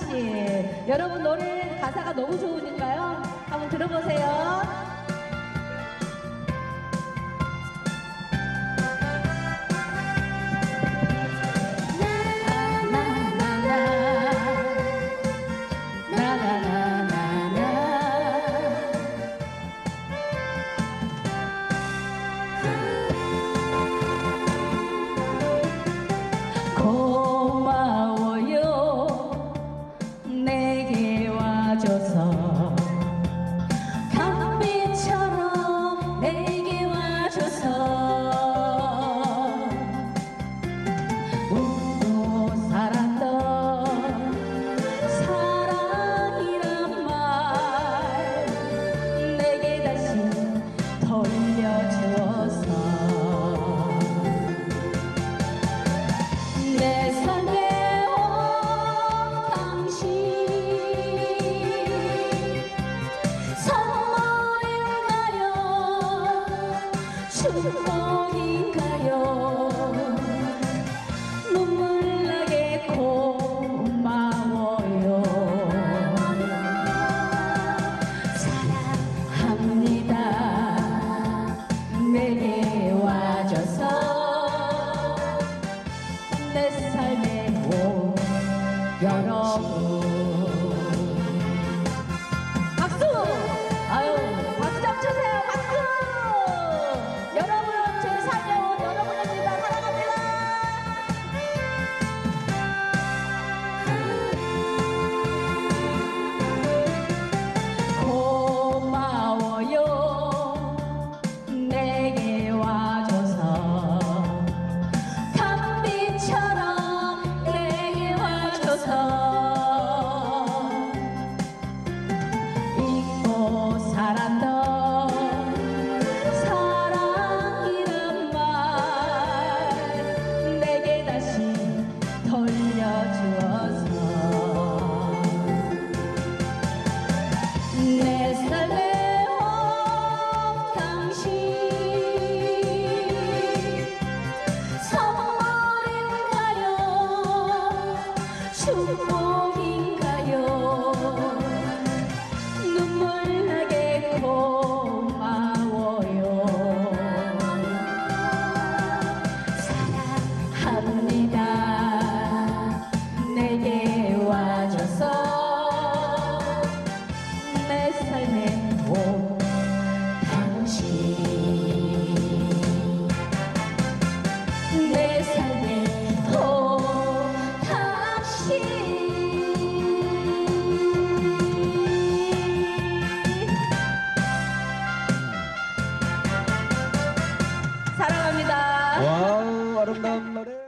당신. 여러분 노래 가사가 너무 좋으니까요. 한번 들어보세요. 고마워요 내게 와줘서 강빛처럼 내게 와줘서 웃고 살았던 사랑이란 말 내게 다시 돌려주어서 내 삶에 온 당신 선물인가요 축복인가요 눈물 나게 고마워요 사랑합니다 내게 와줘서 내 삶의 온 여러분 박수! 아유 박수 좀 주세요 박수! 여러분 제 삶의 온 여러분입니다. 사랑합니다. 고마워요 내게 와줘서 잊고 살았던 사랑이란 말 내게 다시 돌려주어서 내 삶의 온 당신 선물인가요 축복인가요 눈물 나게 고마워요 사랑합니다 내게 와줘서 내 삶의 온 당신 내 삶의 온 당신 사랑합니다. 와우, 아름다운 노래.